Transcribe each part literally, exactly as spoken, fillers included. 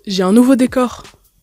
J'ai un nouveau décor.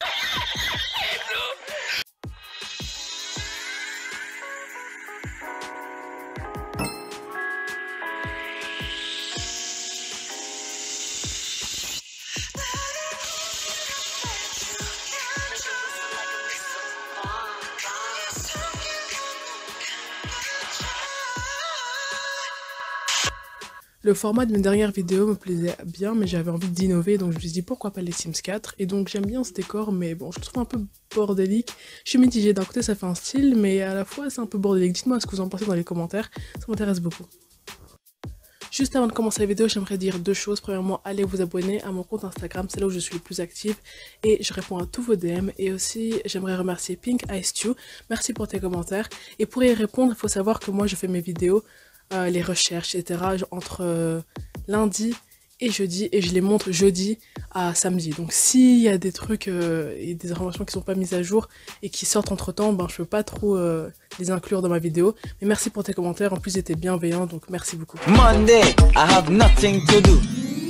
Le format de mes dernières vidéos me plaisait bien, mais j'avais envie d'innover, donc je me suis dit pourquoi pas les Sims quatre. Et donc j'aime bien ce décor, mais bon, je le trouve un peu bordélique. Je suis mitigée, d'un côté ça fait un style, mais à la fois c'est un peu bordélique. Dites-moi ce que vous en pensez dans les commentaires, ça m'intéresse beaucoup. Juste avant de commencer la vidéo, j'aimerais dire deux choses. Premièrement, allez vous abonner à mon compte Instagram, c'est là où je suis le plus active et je réponds à tous vos D M. Et aussi, j'aimerais remercier Pink Ice Stew. Merci pour tes commentaires. Et pour y répondre, il faut savoir que moi je fais mes vidéos, euh, les recherches, et cetera entre euh, lundi et jeudi, et je les montre jeudi à samedi. Donc s'il y a des trucs euh, et des informations qui sont pas mises à jour et qui sortent entre temps, ben je peux pas trop euh, les inclure dans ma vidéo. Mais merci pour tes commentaires, en plus ils étaient bienveillants, donc merci beaucoup. Monday, I have nothing to do.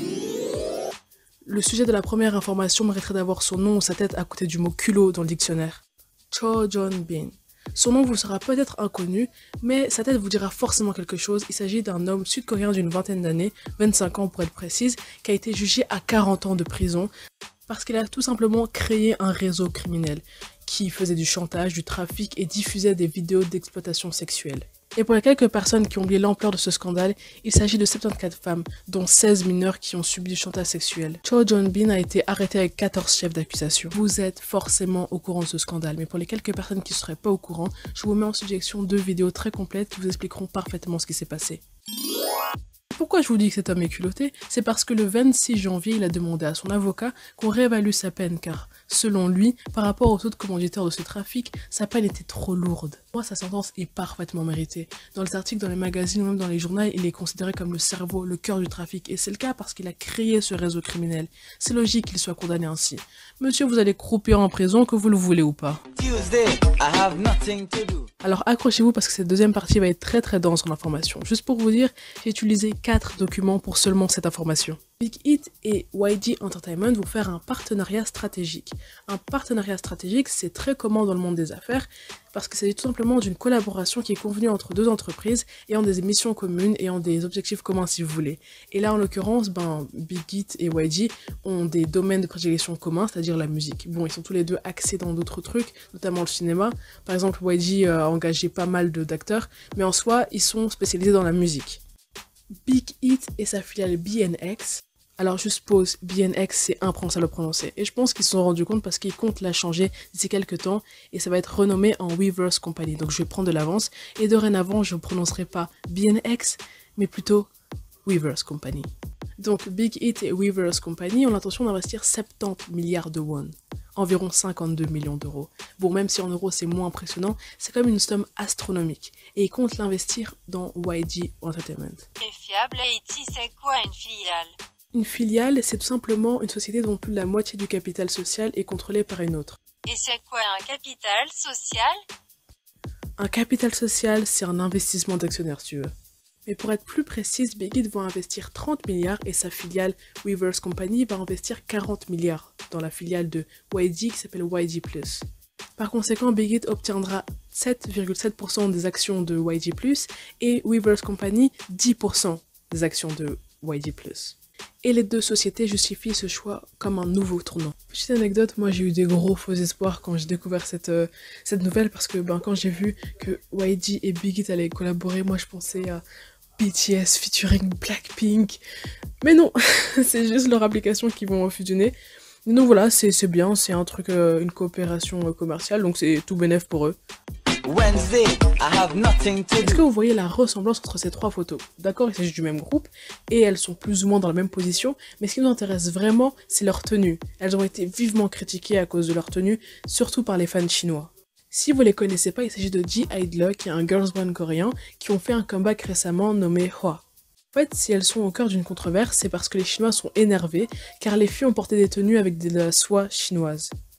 Le sujet de la première information mériterait d'avoir son nom ou sa tête à côté du mot culot dans le dictionnaire. Cho Jong-bin. Son nom vous sera peut-être inconnu, mais sa tête vous dira forcément quelque chose. Il s'agit d'un homme sud-coréen d'une vingtaine d'années, vingt-cinq ans pour être précise, qui a été jugé à quarante ans de prison parce qu'il a tout simplement créé un réseau criminel qui faisait du chantage, du trafic et diffusait des vidéos d'exploitation sexuelle. Et pour les quelques personnes qui ont oublié l'ampleur de ce scandale, il s'agit de soixante-quatorze femmes, dont seize mineurs qui ont subi du chantage sexuel. Cho Jong-bin a été arrêté avec quatorze chefs d'accusation. Vous êtes forcément au courant de ce scandale, mais pour les quelques personnes qui ne seraient pas au courant, je vous mets en suggestion deux vidéos très complètes qui vous expliqueront parfaitement ce qui s'est passé. Pourquoi je vous dis que cet homme est culotté? C'est parce que le vingt-six janvier, il a demandé à son avocat qu'on réévalue sa peine, car selon lui, par rapport aux autres commanditaires de ce trafic, sa peine était trop lourde. Moi, sa sentence est parfaitement méritée. Dans les articles, dans les magazines ou même dans les journaux, il est considéré comme le cerveau, le cœur du trafic, et c'est le cas parce qu'il a créé ce réseau criminel. C'est logique qu'il soit condamné ainsi. Monsieur, vous allez croupir en prison, que vous le voulez ou pas. Tuesday, I have nothing to do. Alors accrochez-vous parce que cette deuxième partie va être très très dense en information. Juste pour vous dire, j'ai utilisé quatre documents pour seulement cette information. Big Hit et Y G Entertainment vont faire un partenariat stratégique. Un partenariat stratégique, c'est très commun dans le monde des affaires parce que c'est tout simplement d'une collaboration qui est convenue entre deux entreprises ayant des missions communes, ayant des objectifs communs si vous voulez. Et là en l'occurrence, ben, Big Hit et Y G ont des domaines de prédilection communs, c'est-à-dire la musique. Bon, ils sont tous les deux axés dans d'autres trucs, notamment le cinéma. Par exemple, Y G a engagé pas mal d'acteurs, mais en soi, ils sont spécialisés dans la musique. Big Hit et sa filiale B N X. Alors juste pause, B N X c'est impensable à prononcer. Et je pense qu'ils se sont rendus compte parce qu'ils comptent la changer d'ici quelques temps et ça va être renommé en Weverse Company. Donc je vais prendre de l'avance et dorénavant je ne prononcerai pas B N X mais plutôt Weverse Company. Donc Big Hit et Weverse Company ont l'intention d'investir soixante-dix milliards de won, environ cinquante-deux millions d'euros. Bon, même si en euros c'est moins impressionnant, c'est quand même une somme astronomique. Et ils comptent l'investir dans Y G Entertainment. Et fiable, et c'est quoi une filiale? Une filiale, c'est tout simplement une société dont plus de la moitié du capital social est contrôlé par une autre. Et c'est quoi un capital social? Un capital social, c'est un investissement d'actionnaires, si tu veux. Mais pour être plus précise, Big Hit va investir trente milliards et sa filiale Weverse Company va investir quarante milliards dans la filiale de Y G qui s'appelle Y G plus. Par conséquent, Big Hit obtiendra sept virgule sept pour cent des actions de Y G plus et Weverse Company dix pour cent des actions de Y G plus. Et les deux sociétés justifient ce choix comme un nouveau tournant. Petite anecdote, moi j'ai eu des gros faux espoirs quand j'ai découvert cette, euh, cette nouvelle parce que ben, quand j'ai vu que Y G et Big Hit allaient collaborer, moi je pensais à B T S featuring Blackpink. Mais non, c'est juste leur application qui vont fusionner. Donc voilà, c'est bien, c'est un truc, euh, une coopération euh, commerciale, donc c'est tout bénef pour eux. Est-ce que vous voyez la ressemblance entre ces trois photos? D'accord, il s'agit du même groupe et elles sont plus ou moins dans la même position, mais ce qui nous intéresse vraiment, c'est leur tenue. Elles ont été vivement critiquées à cause de leur tenue, surtout par les fans chinois. Si vous les connaissez pas, il s'agit de G-Idol, qui est un girls band coréen, qui ont fait un comeback récemment nommé Hwa. En fait, si elles sont au cœur d'une controverse, c'est parce que les Chinois sont énervés, car les filles ont porté des tenues avec de la soie chinoise.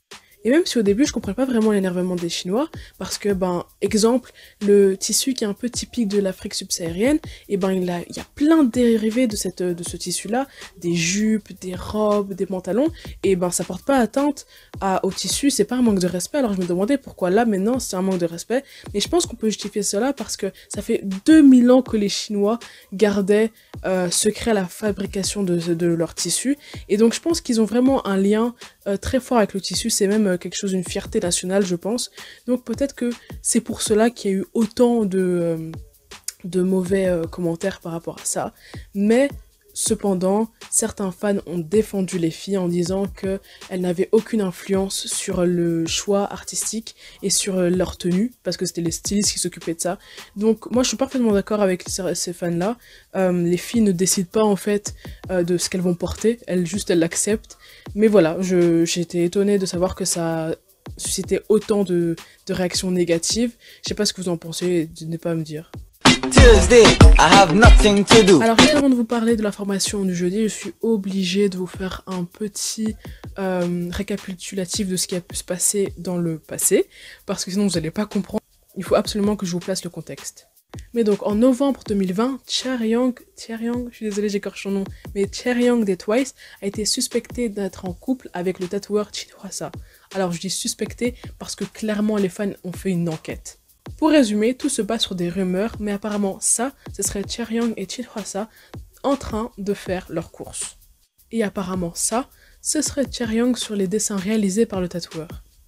Et même si au début je comprenais pas vraiment l'énervement des Chinois, parce que ben exemple, le tissu qui est un peu typique de l'Afrique subsaharienne, et ben il, a, il y a plein de dérivés de, cette, de ce tissu-là, des jupes, des robes, des pantalons, et ben ça porte pas atteinte à, au tissu, c'est pas un manque de respect. Alors je me demandais pourquoi là maintenant c'est un manque de respect, mais je pense qu'on peut justifier cela parce que ça fait deux mille ans que les Chinois gardaient euh, secret la fabrication de, de leur tissu, et donc je pense qu'ils ont vraiment un lien euh, très fort avec le tissu, c'est même euh, quelque chose, une fierté nationale je pense, donc peut-être que c'est pour cela qu'il y a eu autant de, euh, de mauvais euh, commentaires par rapport à ça, mais cependant, certains fans ont défendu les filles en disant qu'elles n'avaient aucune influence sur le choix artistique et sur leur tenue, parce que c'était les stylistes qui s'occupaient de ça. Donc moi je suis parfaitement d'accord avec ces fans-là. Euh, les filles ne décident pas en fait euh, de ce qu'elles vont porter, elles juste elles l'acceptent. Mais voilà, j'ai été étonnée de savoir que ça a suscité autant de, de réactions négatives. Je sais pas ce que vous en pensez, n'hésitez pas à me dire. Tuesday, I have nothing to do. Alors juste avant de vous parler de la formation du jeudi, je suis obligée de vous faire un petit euh, récapitulatif de ce qui a pu se passer dans le passé, parce que sinon vous n'allez pas comprendre. Il faut absolument que je vous place le contexte. Mais donc en novembre deux mille vingt, Chaeryeong, Chaeryeong, je suis désolée j'écorche son nom, mais Chaeryeong des Twice a été suspecté d'être en couple avec le tatoueur Jin Hwasa. Alors je dis suspecté parce que clairement les fans ont fait une enquête. Pour résumer, tout se base sur des rumeurs, mais apparemment ça, ce serait Chaeryeong et Jin Hwasa en train de faire leurs courses. Et apparemment ça, ce serait Chaeryeong sur les dessins réalisés par le tatoueur.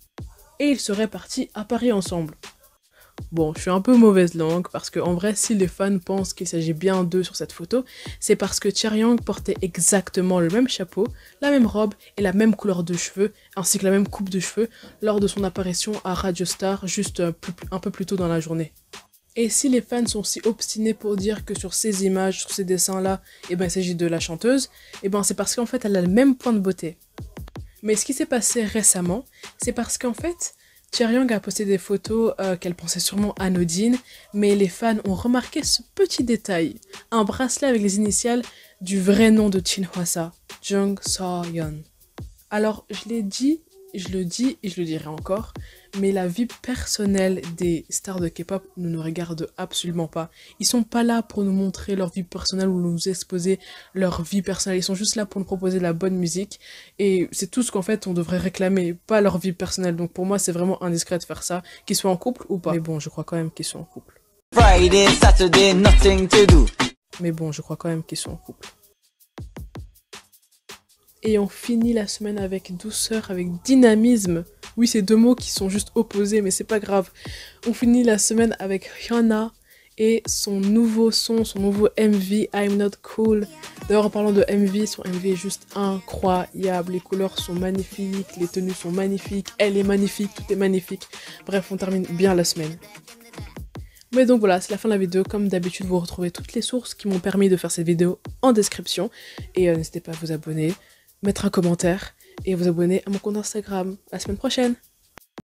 Et ils seraient partis à Paris ensemble. Bon, je suis un peu mauvaise langue parce que en vrai, si les fans pensent qu'il s'agit bien d'eux sur cette photo, c'est parce que Chaeryeong portait exactement le même chapeau, la même robe et la même couleur de cheveux, ainsi que la même coupe de cheveux lors de son apparition à Radio Star juste un peu, un peu plus tôt dans la journée. Et si les fans sont si obstinés pour dire que sur ces images, sur ces dessins-là, eh ben, il s'agit de la chanteuse, eh ben, c'est parce qu'en fait, elle a le même point de beauté. Mais ce qui s'est passé récemment, c'est parce qu'en fait, Chaeryeong a posté des photos euh, qu'elle pensait sûrement anodines, mais les fans ont remarqué ce petit détail. Un bracelet avec les initiales du vrai nom de Jin Hwasa, Jung So-yeon. Alors, je l'ai dit, je le dis et je le dirai encore, mais la vie personnelle des stars de K-pop ne nous regarde absolument pas. Ils sont pas là pour nous montrer leur vie personnelle ou nous exposer leur vie personnelle. Ils sont juste là pour nous proposer de la bonne musique. Et c'est tout ce qu'en fait on devrait réclamer, pas leur vie personnelle. Donc pour moi c'est vraiment indiscret de faire ça, qu'ils soient en couple ou pas. Mais bon, je crois quand même qu'ils sont en couple. Friday, Saturday, nothing to do. Mais bon, je crois quand même qu'ils sont en couple. Et on finit la semaine avec douceur, avec dynamisme. Oui, c'est deux mots qui sont juste opposés, mais c'est pas grave. On finit la semaine avec Hyuna et son nouveau son, son nouveau M V, I'm Not Cool. D'ailleurs, en parlant de M V, son M V est juste incroyable. Les couleurs sont magnifiques, les tenues sont magnifiques, elle est magnifique, tout est magnifique. Bref, on termine bien la semaine. Mais donc voilà, c'est la fin de la vidéo. Comme d'habitude, vous retrouvez toutes les sources qui m'ont permis de faire cette vidéo en description. Et euh, n'hésitez pas à vous abonner, mettre un commentaire et vous abonner à mon compte Instagram. À la semaine prochaine!